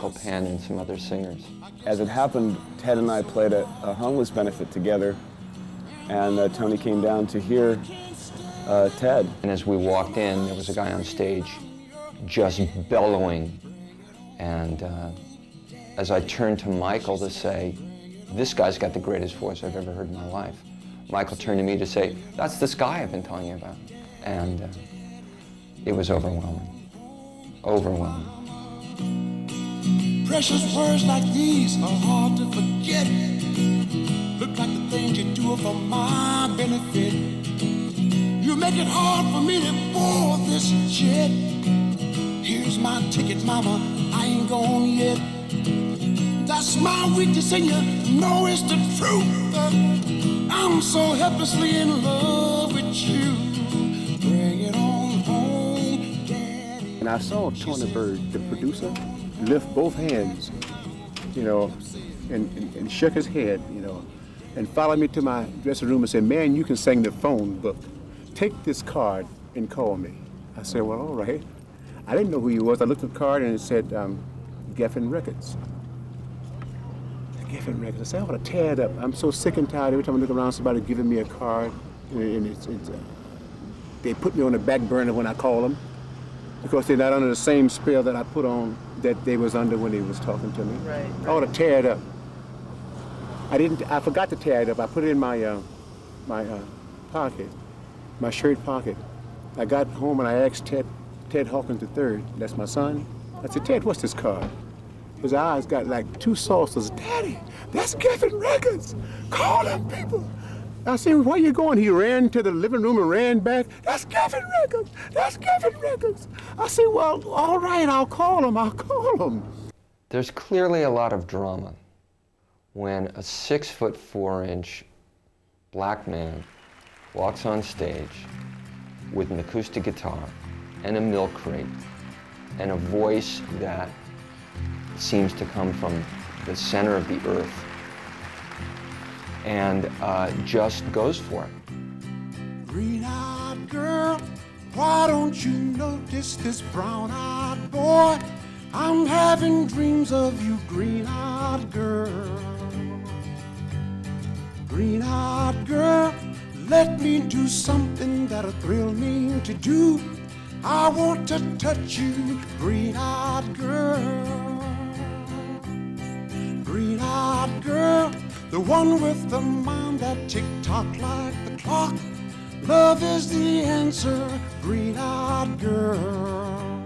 Michael Penn and some other singers. As it happened, Ted and I played a homeless benefit together, and Tony came down to hear Ted. And as we walked in, there was a guy on stage just bellowing. And as I turned to Michael to say, this guy's got the greatest voice I've ever heard in my life, Michael turned to me to say, that's this guy I've been telling you about. And it was overwhelming. Overwhelming. Precious words like these are hard to forget. Look like the things you do for my benefit. You make it hard for me to board this jet. Here's my ticket, mama, I ain't gone yet. That's my weakness and you know it's the truth. I'm so helplessly in love with you. Bring it on home, Daddy. And I saw Tony Bird, the producer, lift both hands, you know, and shook his head, you know, and followed me to my dressing room and said, man, you can sing the phone book. Take this card and call me. I said, well, all right. I didn't know who he was. I looked at the card and it said, Geffen Records. Geffen Records. I said, I want to tear it up. I'm so sick and tired every time I look around, somebody giving me a card. And they put me on the back burner when I call them because they're not under the same spell that I put on that they was under when they was talking to me. Right. I want to tear it up. I forgot to tear it up. I put it in my pocket, my shirt pocket. I got home and I asked Ted Hawkins III, that's my son. I said, Ted, what's this card? His eyes got like two saucers. Daddy, that's Geffen Records. Call them people. I said, where you going? He ran to the living room and ran back. That's Geffen Records. That's Geffen Records. I said, well, all right, I'll call him. I'll call him. There's clearly a lot of drama when a 6'4" black man walks on stage with an acoustic guitar and a milk crate and a voice that seems to come from the center of the earth and just goes for it. Green-eyed girl, why don't you notice this brown-eyed boy? I'm having dreams of you, green-eyed girl. Green-eyed girl, let me do something that'll thrill me to do. I want to touch you, green-eyed girl. Green-eyed girl, the one with the mind that tick-tock like the clock. Love is the answer, green-eyed girl.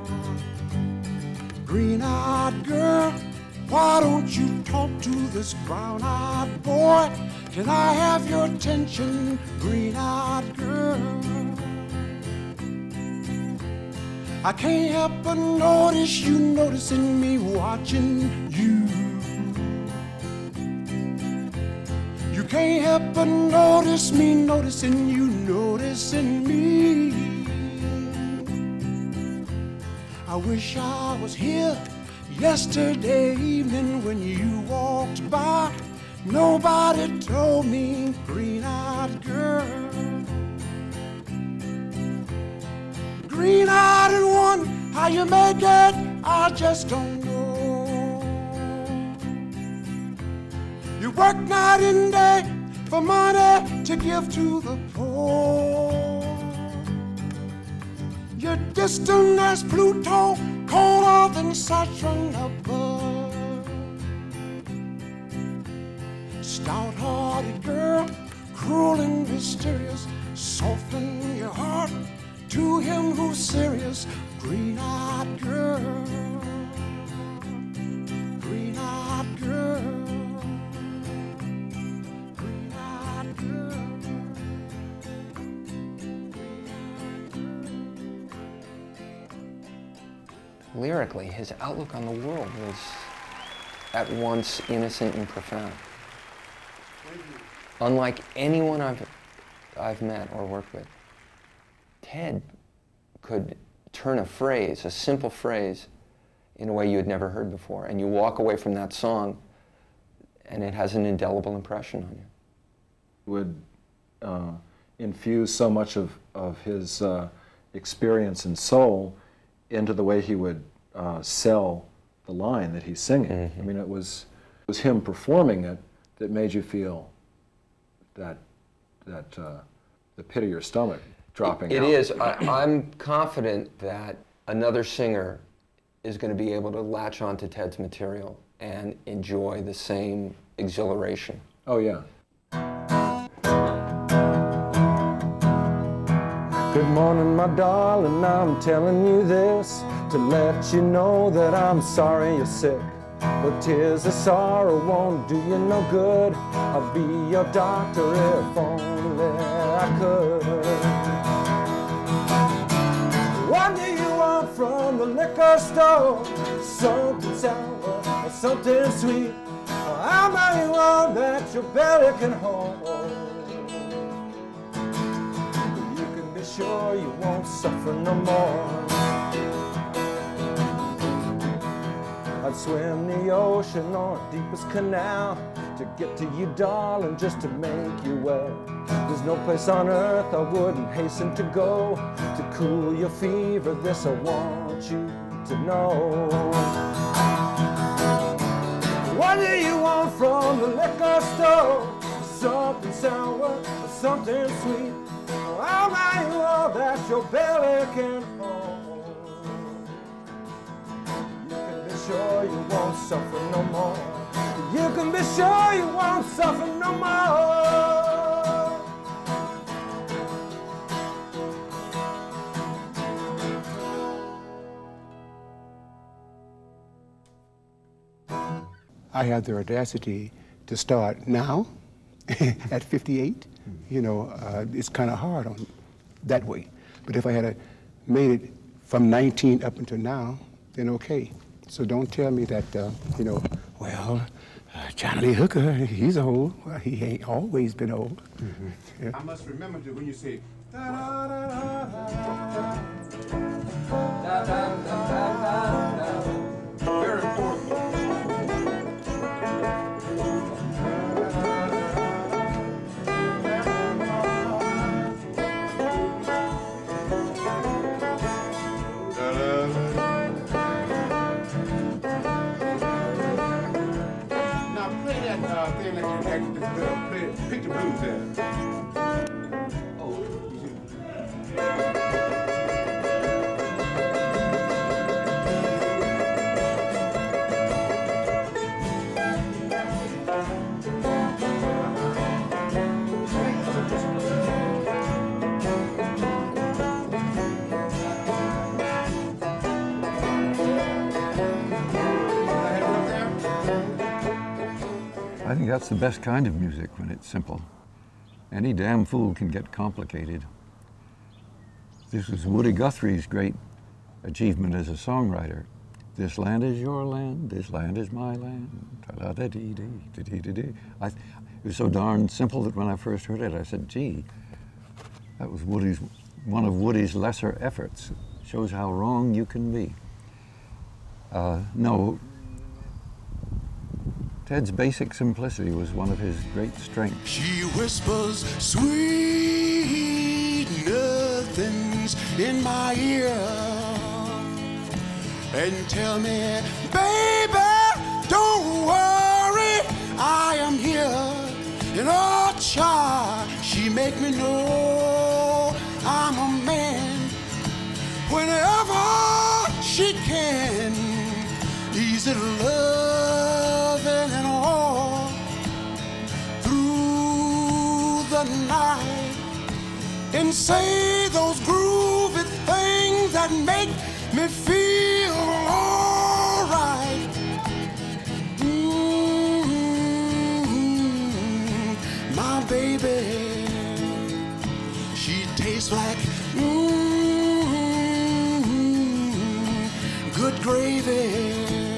Green-eyed girl, why don't you talk to this brown-eyed boy? Can I have your attention, green-eyed girl? I can't help but notice you noticing me watching you. You can't help but notice me noticing you noticing me. I wish I was here yesterday evening when you walked by. Nobody told me, green-eyed girl. Green-eyed and one, how you make it, I just don't know. You work night and day for money to give to the poor. You're distant as Pluto, colder than Saturn above. Stout-hearted girl, cruel and mysterious, soften your heart to him who's serious, green-eyed girl, green-eyed girl, green-eyed girl. Lyrically, his outlook on the world was at once innocent and profound. Unlike anyone I've met or worked with, Ted could turn a phrase, a simple phrase, in a way you had never heard before, and you walk away from that song and it has an indelible impression on you. Would infuse so much of his experience and soul into the way he would sell the line that he's singing. I mean, it was him performing it that made you feel that the pit of your stomach dropping out. It is. I'm confident that another singer is going to be able to latch onto Ted's material and enjoy the same exhilaration. Oh, yeah. Good morning, my darling, I'm telling you this to let you know that I'm sorry you're sick. But tears of sorrow won't do you no good. I'll be your doctor if only I could. What do you want from the liquor store? Something sour or something sweet? How many you want that your belly can hold? You can be sure you won't suffer no more. I'd swim the ocean or deepest canal to get to you, darling, just to make you well. There's no place on earth I wouldn't hasten to go to cool your fever. This I want you to know. What do you want from the liquor store? Something sour or something sweet? How many you all that your belly can hold? Sure you won't suffer no more. You can be sure you won't suffer no more. I have the audacity to start now at 58. You know, it's kind of hard on that way. But if I had made it from 19 up until now, then okay. So don't tell me that, you know, well, Johnny Lee Hooker, he's old. Well, he ain't always been old. Yeah. I must remember to when you say, very important. Pick the blues there. Oh, I think that's the best kind of music when it's simple. Any damn fool can get complicated. This was Woody Guthrie's great achievement as a songwriter. This land is your land, this land is my land. It was so darn simple that when I first heard it, I said, gee, that was one of Woody's lesser efforts. Shows how wrong you can be. No, Ted's basic simplicity was one of his great strengths. She whispers sweet nothings in my ear and tell me, baby, don't worry, I am here. And oh, child, she make me know I'm a man. Whenever she can, easy loving and all through the night, and say those groovy things that make me feel alright. My baby, she tastes like good gravy.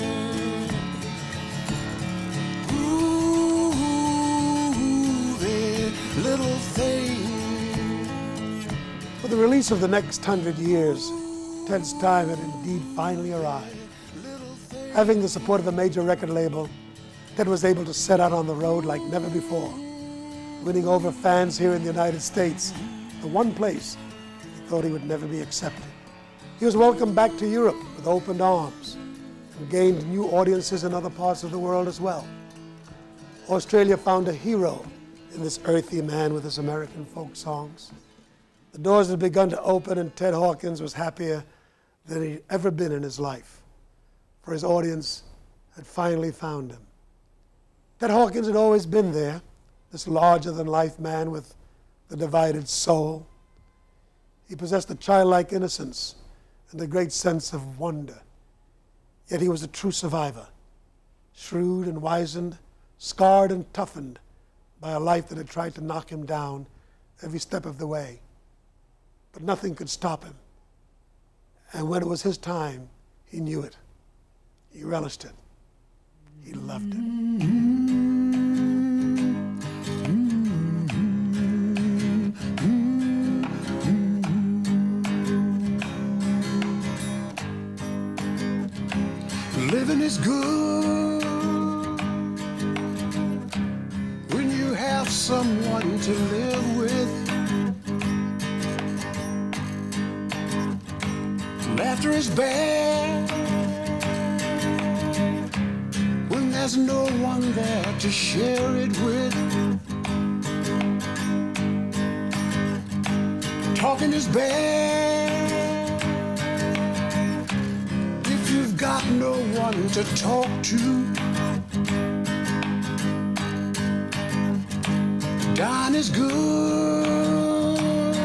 Little thing. With the release of The Next 100 Years, Ted's time had indeed finally arrived. Having the support of the major record label, Ted was able to set out on the road like never before, winning over fans here in the United States, the one place he thought he would never be accepted. He was welcomed back to Europe with open arms, and gained new audiences in other parts of the world as well. Australia found a hero in this earthy man with his American folk songs. The doors had begun to open, and Ted Hawkins was happier than he'd ever been in his life, for his audience had finally found him. Ted Hawkins had always been there, this larger-than-life man with the divided soul. He possessed a childlike innocence and a great sense of wonder. Yet he was a true survivor, shrewd and wizened, scarred and toughened by a life that had tried to knock him down every step of the way. But nothing could stop him. And when it was his time, he knew it. He relished it. He loved it. Living is good when you have someone to live with. Laughter is bad when there's no one there to share it with. Talking is bad if you've got no one to talk to. Dying is good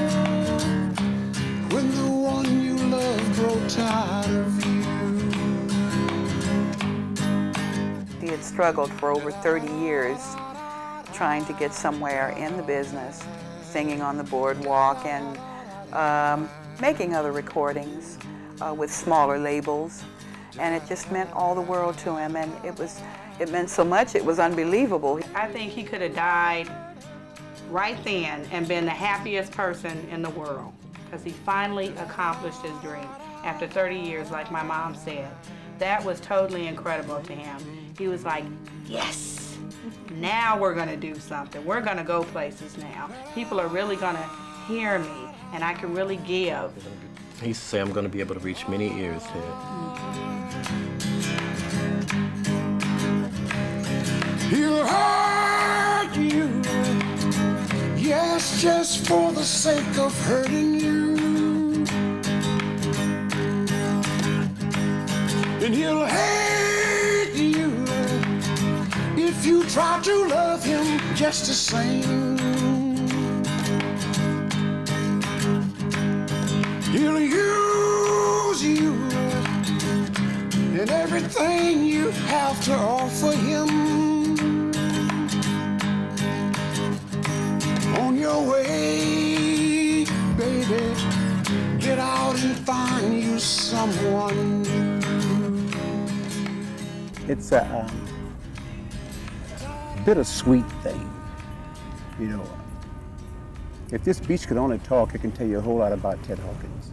when the one you love grows tired of you. He had struggled for over 30 years trying to get somewhere in the business, singing on the boardwalk and making other recordings with smaller labels. And it just meant all the world to him, and it meant so much, it was unbelievable. I think he could have died right then and been the happiest person in the world, because he finally accomplished his dream after 30 years, like my mom said. That was totally incredible to him. He was like, yes, now we're gonna do something. We're gonna go places now. People are really gonna hear me, and I can really give. He used to say, I'm gonna be able to reach many ears here. He'll hurt you, yes, just for the sake of hurting you. And he'll hate you if you try to love him just the same. He'll use you and everything you have to offer him. On your way, baby, get out and find you someone new. It's a bittersweet thing, you know. If this beach could only talk, it can tell you a whole lot about Ted Hawkins.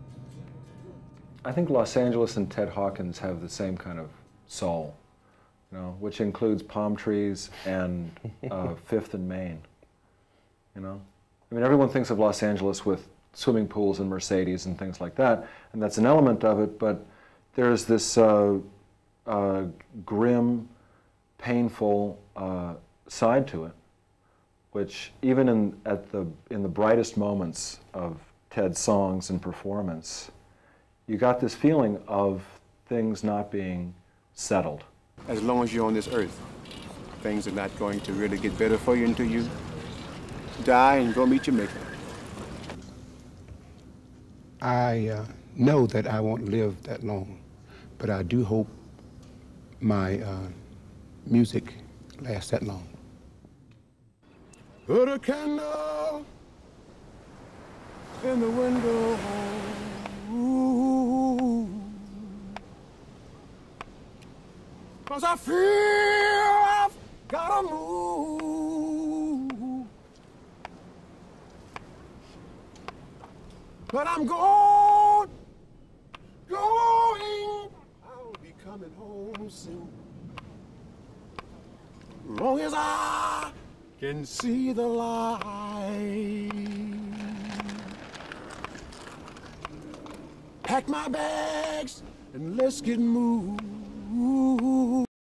I think Los Angeles and Ted Hawkins have the same kind of soul, you know, which includes palm trees and Fifth and Main, you know. I mean, everyone thinks of Los Angeles with swimming pools and Mercedes and things like that, and that's an element of it, but there's this grim, painful side to it, which even in the brightest moments of Ted's songs and performance, you got this feeling of things not being settled. As long as you're on this earth, things are not going to really get better for you until you die and go meet your maker. I know that I won't live that long, but I do hope my music lasts that long. Put a candle in the window. Ooh. 'Cause I feel I've gotta move. But I'm going. I'll be coming home soon. Long as I can see the light. Pack my bags and let's get moved. Ooh.